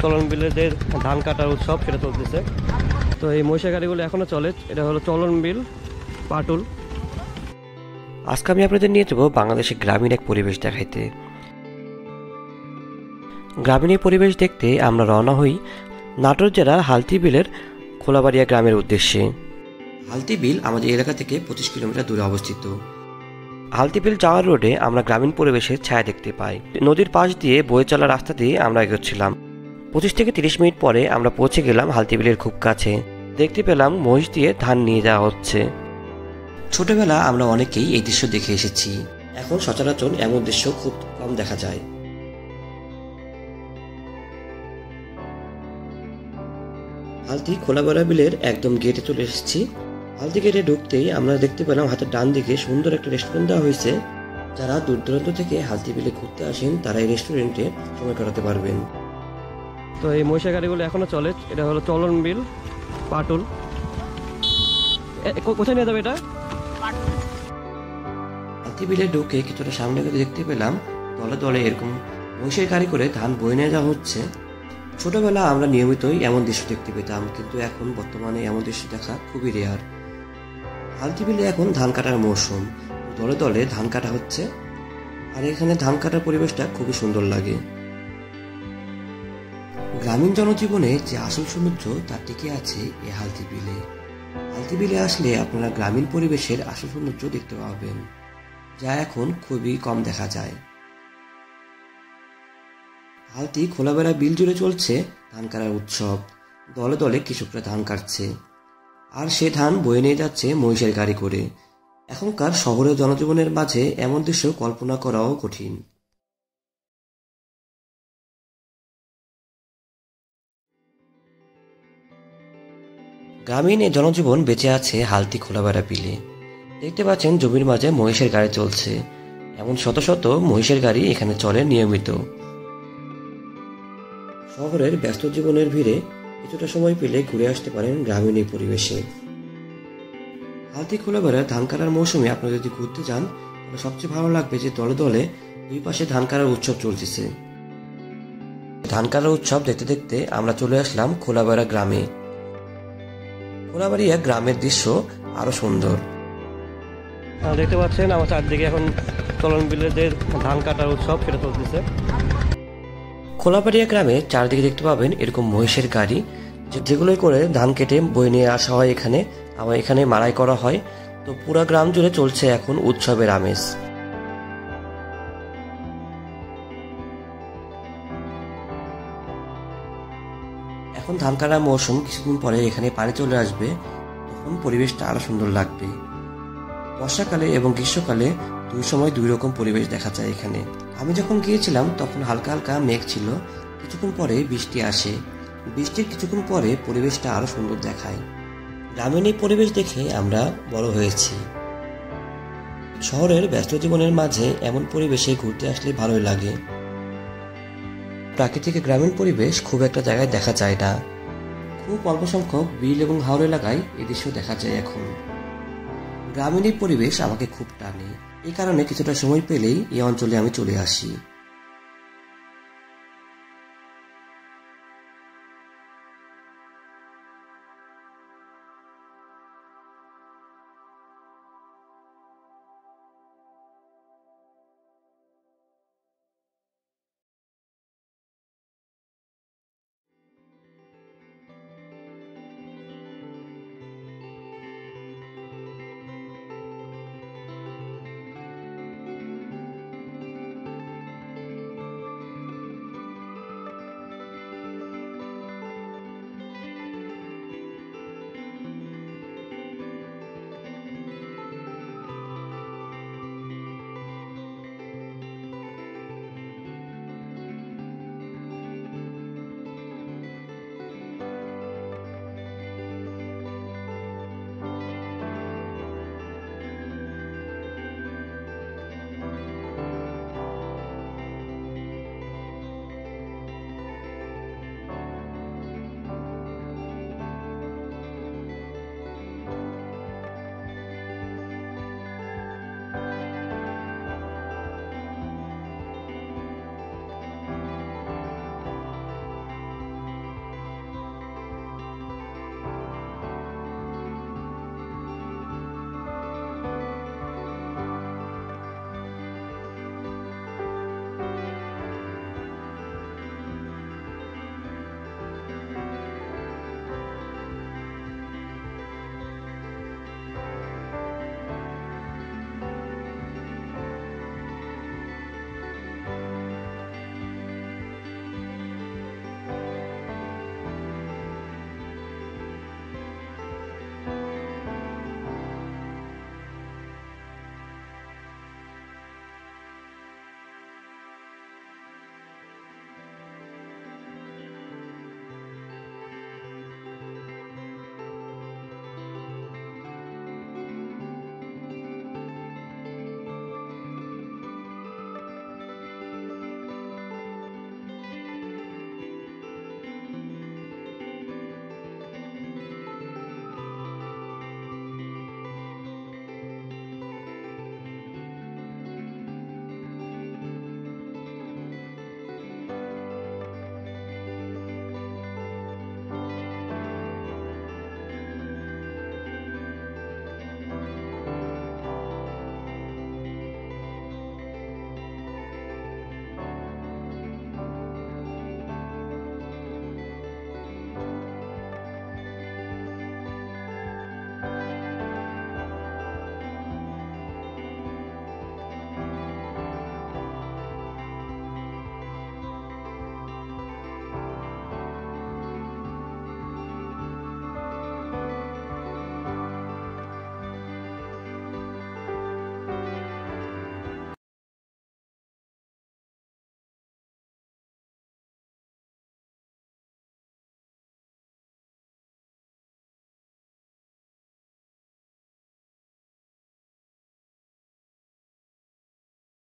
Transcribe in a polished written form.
চলন বিলেদের ধান কাটার উৎসব সেটা চলতেছে। তো এই মহিষের গাড়িগুলো এখনো চলে। এটা হলো চলন বিল পাটুল। আজকে আমি আপনাদের নিয়ে যাবো বাংলাদেশের গ্রামীণ এক পরিবেশ দেখাইতে। গ্রামীণ এই পরিবেশ দেখতে আমরা রওনা হই নাটোর জেলার হালতি বিলের খোলাবাড়িয়া গ্রামের উদ্দেশ্যে। হালতি বিল আমাদের এলাকা থেকে 25 কিলোমিটার দূরে অবস্থিত। হালতি বিল যাওয়ার রোডে আমরা গ্রামীণ পরিবেশের ছায়া দেখতে পাই। নদীর পাশ দিয়ে বয়ে চলা রাস্তা দিয়ে আমরা এগোচ্ছিলাম। 25 থেকে 30 মিনিট পরে আমরা পৌঁছে গেলাম হালতি বিলের খুব কাছে। দেখতে পেলাম মহিষ দিয়ে ধান নিয়ে যাওয়া হচ্ছে। ছোটবেলা আমরা অনেকেই এই দৃশ্য দেখে এসেছি। এখন সচরাচর এমন দৃশ্য খুব কম দেখা যায়। হালতি খোলাবাড়া বিলের একদম গেটে চলে এসেছি। হালতি গেটে ঢুকতেই আমরা দেখতে পেলাম হাতের ডান দিকে সুন্দর একটা রেস্টুরেন্ট দেওয়া হয়েছে। যারা দূর দূরান্ত থেকে হালতি বিলে ঘুরতে আসেন তারা এই রেস্টুরেন্টে সময় কাটাতে পারবেন। তো এই মহিষের গাড়িগুলো এখনো চলে। এটা হলো চলন বিল পাটুল। কোথায় নিয়ে যাবে এটা? হালতি বিলে ঢুকে কিছুটা সামনে দেখতে পেলাম দলে দলে এরকম মহিষের গাড়ি করে ধান বয়ে নিয়ে যাওয়া হচ্ছে। ছোটবেলা আমরা নিয়মিতই এমন দৃশ্য দেখতে পেতাম, কিন্তু এখন বর্তমানে এমন দৃশ্য দেখা খুবই রেয়ার। হালতি বিলে এখন ধান কাটার মৌসুম, দলে দলে ধান কাটা হচ্ছে। আর এখানে ধান কাটার পরিবেশটা খুবই সুন্দর লাগে। গ্রামীণ জনজীবনে যে আসল সৌন্দর্য তা টিকে আছে এই হালতি বিলে। হালতি বিলে আসলে আপনারা গ্রামীণ পরিবেশের আসল সৌন্দর্য দেখতে পাবেন, যা এখন খুবই কম দেখা যায়। হালতি খোলাবেড়া বিল জুড়ে চলছে ধান কাটার উৎসব। দলে দলে কৃষকরা ধান কাটছে, আর সে ধান বয়ে নিয়ে যাচ্ছে মহিষের গাড়ি করে। এখনকার শহরের জনজীবনের মাঝে এমন দৃশ্য কল্পনা করাও কঠিন। গ্রামীণ এই জনজীবন বেঁচে আছে হালতি খোলাবেড়া বিলে। দেখতে পাচ্ছেন জমির মাঝে মহিষের গাড়ি চলছে। এমন শত শত মহিষের গাড়ি এখানে চলে নিয়মিত। শহরের ব্যস্ত জীবনের ভিড়ে কিছুটা সময় পেলে ঘুরে আসতে পারেন গ্রামীণ এই পরিবেশে। হালতি খোলাবেড়া ধান কাটার মৌসুমে আপনারা যদি ঘুরতে যান তাহলে সবচেয়ে ভালো লাগবে যে দলে দলে দুই পাশে ধান কাটার উৎসব চলতেছে। ধান কাটার উৎসব দেখতে দেখতে আমরা চলে আসলাম খোলাবেড়া গ্রামে। খোলাবাড়িয়া গ্রামের দৃশ্য আরো সুন্দর। দেখতে পাচ্ছেন আমার চারদিকে এখন চলন বিলেদের ধান কাটার উৎসব সেটা চলতেছে। খোলাবাড়িয়া গ্রামে চারদিকে দেখতে পাবেন এরকম মহিষের গাড়ি, যেগুলোই করে ধান কেটে বয়ে নিয়ে আসা হয় এখানে, আবার এখানে মাড়াই করা হয়। তো পুরা গ্রাম জুড়ে চলছে এখন উৎসবের আমেজ। এখন ধান কাটার মৌসুম, কিছুদিন পরে এখানে পানি চলে আসবে, তখন পরিবেশটা আরো সুন্দর লাগবে। বর্ষাকালে এবং গ্রীষ্মকালে দুই সময় দুই রকম পরিবেশ দেখা যায় এখানে। আমি যখন গিয়েছিলাম তখন হালকা হালকা মেঘ ছিল, কিছুক্ষণ পরে বৃষ্টি আসে। বৃষ্টির কিছুক্ষণ পরে পরিবেশটা আরো সুন্দর দেখায়। গ্রামীণ এই পরিবেশ দেখে আমরা বড় হয়েছি। শহরের ব্যস্ত জীবনের মাঝে এমন পরিবেশে ঘুরতে আসলে ভালোই লাগে। প্রাকৃতিক গ্রামীণ পরিবেশ খুব একটা জায়গায় দেখা যায় না। খুব অল্প সংখ্যক বিল এবং হাওর এলাকায় এই দৃশ্য দেখা যায় এখন। গ্রামীণ এই পরিবেশ আমাকে খুব টানে, এই কারণে কিছুটা সময় পেলেই এই অঞ্চলে আমি চলে আসি।